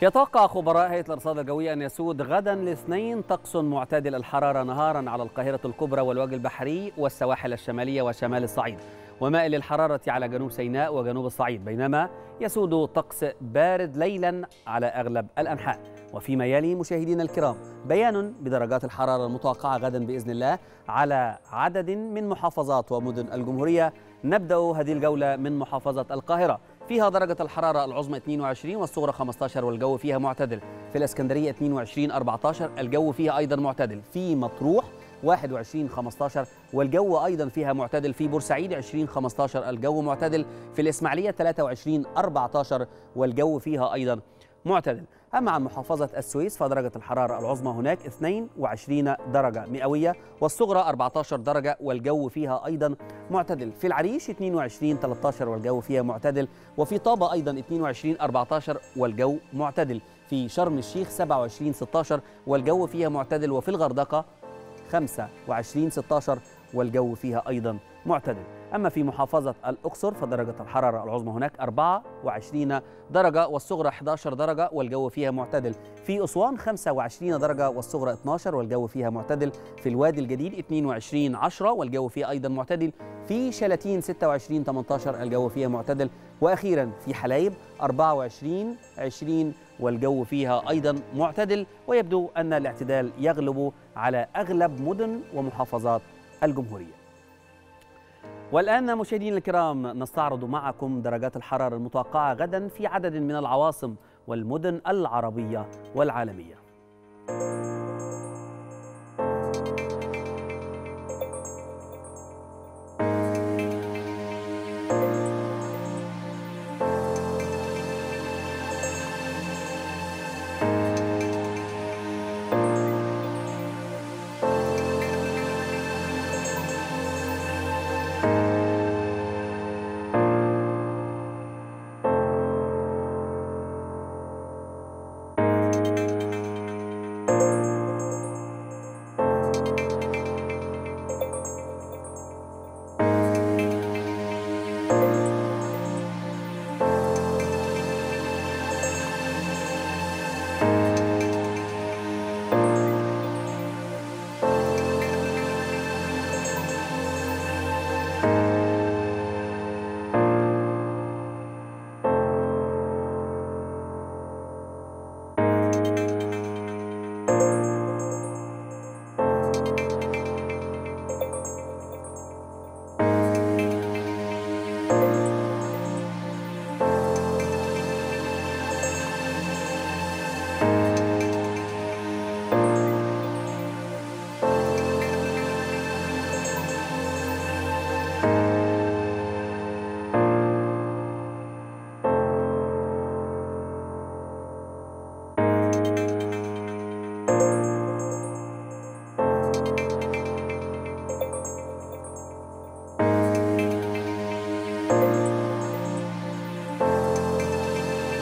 يتوقع خبراء هيئة الأرصاد الجوية أن يسود غدا الاثنين طقس معتدل الحرارة نهارا على القاهرة الكبرى والوجه البحري والسواحل الشمالية وشمال الصعيد، ومائل للحرارة على جنوب سيناء وجنوب الصعيد، بينما يسود طقس بارد ليلا على أغلب الأنحاء. وفيما يلي مشاهدينا الكرام بيان بدرجات الحرارة المتوقعة غدا بإذن الله على عدد من محافظات ومدن الجمهورية. نبدأ هذه الجولة من محافظة القاهرة، فيها درجة الحرارة العظمى 22 والصغرى 15 والجو فيها معتدل. في الإسكندرية 22 14 الجو فيها أيضا معتدل. في مطروح 21 15 والجو أيضا فيها معتدل. في بورسعيد 20 15 الجو معتدل. في الإسماعيلية 23 14 والجو فيها أيضا معتدل. أما عن محافظة السويس فدرجة الحرارة العظمى هناك 22 درجة مئوية والصغرى 14 درجة والجو فيها أيضا معتدل. في العريش 22 13 والجو فيها معتدل. وفي طابة أيضا 22 14 والجو معتدل. في شرم الشيخ 27 16 والجو فيها معتدل. وفي الغردقة 25 16 والجو فيها أيضا معتدل. أما في محافظة الأقصر فدرجة الحرارة العظمى هناك 24 درجة والصغرى 11 درجة والجو فيها معتدل. في أسوان 25 درجة والصغرى 12 والجو فيها معتدل. في الوادي الجديد 22 10 والجو فيها أيضا معتدل. في شلاتين 26 18 الجو فيها معتدل. وأخيرا في حلايب 24 20 والجو فيها أيضا معتدل. ويبدو أن الاعتدال يغلب على أغلب مدن ومحافظات الجمهورية. والآن مشاهدينا الكرام نستعرض معكم درجات الحرارة المتوقعة غدا في عدد من العواصم والمدن العربية والعالمية.